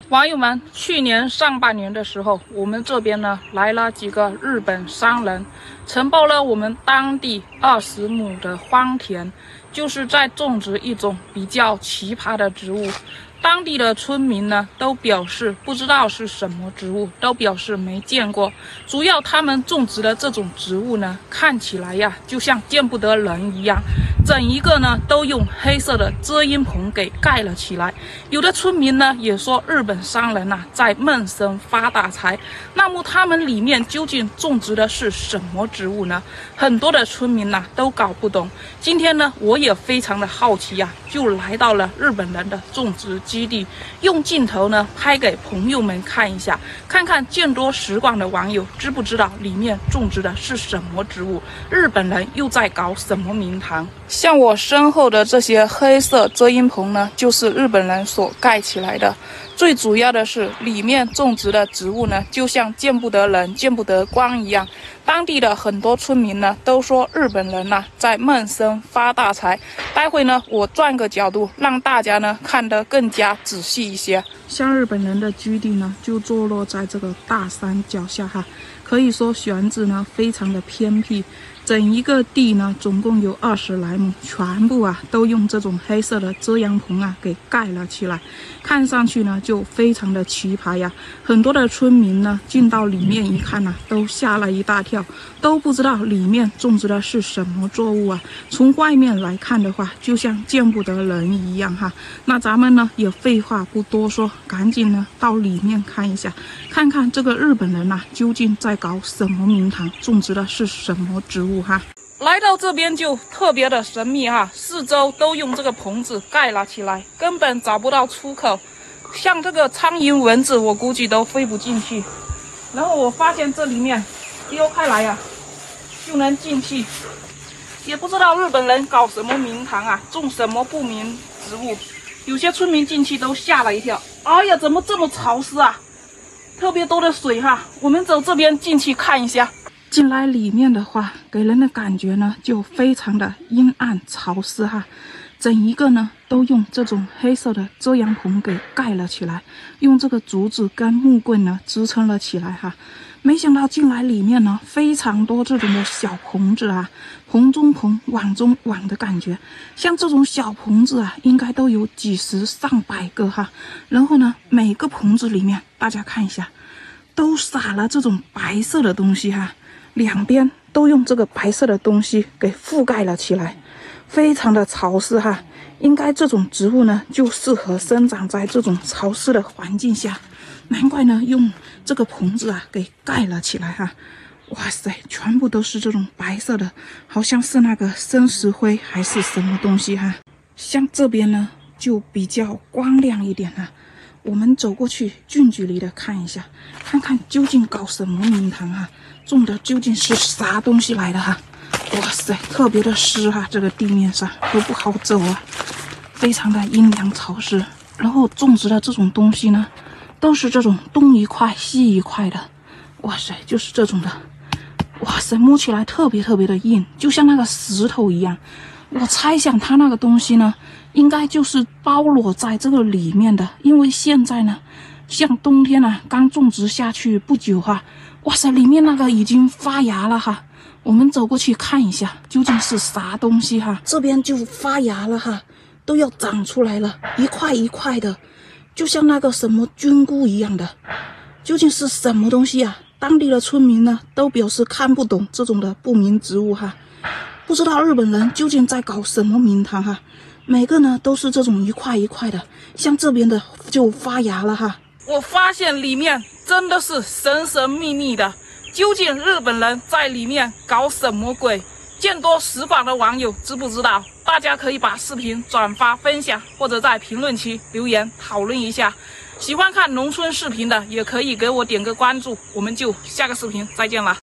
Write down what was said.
网友们，去年上半年的时候，我们这边呢来了几个日本商人，承包了我们当地20亩的荒田，就是在种植一种比较奇葩的植物。当地的村民呢都表示不知道是什么植物，都表示没见过。主要他们种植的这种植物呢，看起来呀就像见不得人一样，整一个呢都用黑色的遮阴棚给盖了起来。有的村民呢也说日本商人在闷声发大财。那么他们里面究竟种植的是什么植物呢？很多的村民都搞不懂。今天呢我也非常的好奇就来到了日本人的种植基地，用镜头呢拍给朋友们看一下，看看见多识广的网友知不知道里面种植的是什么植物，日本人又在搞什么名堂。像我身后的这些黑色遮阴棚呢，就是日本人所盖起来的。最主要的是里面种植的植物呢，就像见不得人见不得光一样。当地的很多村民呢都说日本人在闷声发大财。待会呢我转个角度让大家呢看得更加仔细一些。像日本人的居地呢就坐落在这个大山脚下可以说选址呢非常的偏僻。整一个地呢总共有20来亩，全部都用这种黑色的遮阳棚给盖了起来，看上去呢就非常的奇葩很多的村民呢进到里面一看都吓了一大跳，都不知道里面种植的是什么作物从外面来看的话，就像见不得人一样那咱们呢也废话不多说，赶紧呢到里面看一下，看看这个日本人究竟在搞什么名堂，种植的是什么植物来到这边就特别的神秘四周都用这个棚子盖了起来，根本找不到出口。像这个苍蝇蚊子我估计都飞不进去。然后我发现这里面丢开来就能进去。也不知道日本人搞什么名堂种什么不明植物。有些村民进去都吓了一跳，哎呀怎么这么潮湿特别多的水我们走这边进去看一下。进来里面的话，给人的感觉呢就非常的阴暗潮湿整一个呢都用这种黑色的遮阳棚给盖了起来，用这个竹子跟木棍呢支撑了起来没想到进来里面呢非常多这种的小棚子棚中棚网中网的感觉。像这种小棚子应该都有几十上百个然后呢每个棚子里面大家看一下，都撒了这种白色的东西两边都用这个白色的东西给覆盖了起来，非常的潮湿应该这种植物呢就适合生长在这种潮湿的环境下，难怪呢用这个棚子给盖了起来哇塞，全部都是这种白色的，好像是那个生石灰还是什么东西像这边呢就比较光亮一点我们走过去近距离的看一下，看看究竟搞什么名堂种的究竟是啥东西来的哇塞，特别的湿这个地面上都不好走非常的阴凉潮湿。然后种植的这种东西呢都是这种东一块西一块的，哇塞，就是这种的，哇塞，摸起来特别的硬，就像那个石头一样。我猜想它那个东西呢应该就是包裹在这个里面的，因为现在呢像冬天刚种植下去不久哇塞，里面那个已经发芽了我们走过去看一下究竟是啥东西这边就发芽了都要长出来了，一块一块的，就像那个什么菌菇一样的。究竟是什么东西当地的村民呢都表示看不懂这种的不明植物不知道日本人究竟在搞什么名堂每个呢都是这种一块一块的，像这边的就发芽了我发现里面真的是神神秘秘的，究竟日本人在里面搞什么鬼？见多识广的网友知不知道？大家可以把视频转发分享，或者在评论区留言讨论一下。喜欢看农村视频的也可以给我点个关注，我们就下个视频再见了。